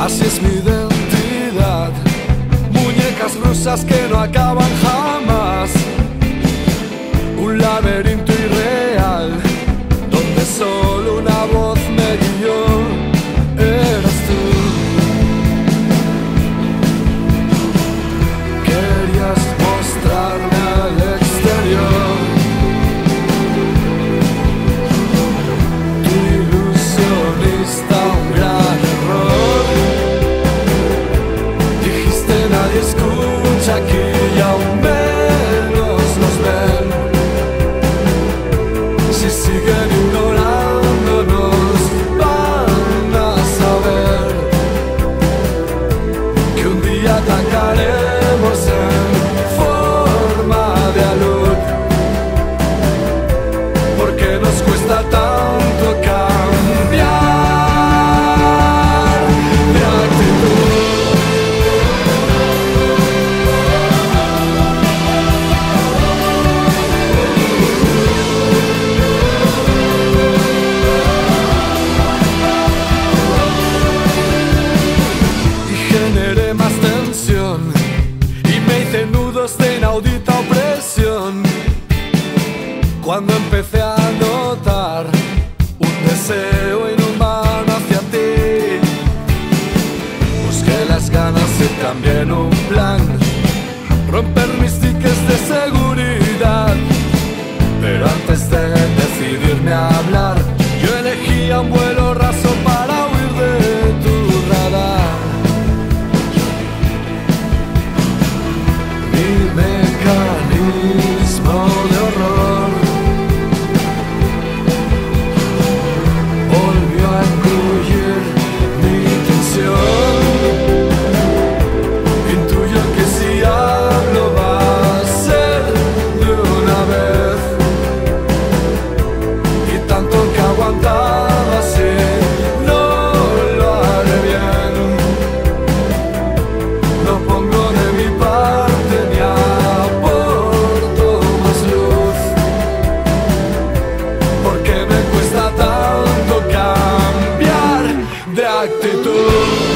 Así es mi identidad, muñecas rusas que no acaban jamás. Un laberinto irreal, donde solo una voz me guió. Eras tú. Querías mostrarme al exterior tu ilusionista, un gran error. Dijiste nadie escucha aquí y aún menos nos ven. Si siguen ignorándonos van a saber que un día atacaremos en forma de alud. Porque nos cuesta tanto cambiar de actitud. Generé más tensión y me hice nudos de inaudita opresión. Cuando empecé a notar un deseo inhumano hacia ti, busqué las ganas y también un plan, romper mis tickets de seguridad. Pero antes de decidirme a hablar, yo elegía un vuelo raso para huir de tu radar. Mi mecanismo de horror volvió a engullir mi tensión. Intuyo que si hablo va a ser de una vez, y tanto que aguantaba así no lo haré bien. No pongo de mi parte ni aporto más luz, porque me cuesta tanto cambiar de actitud.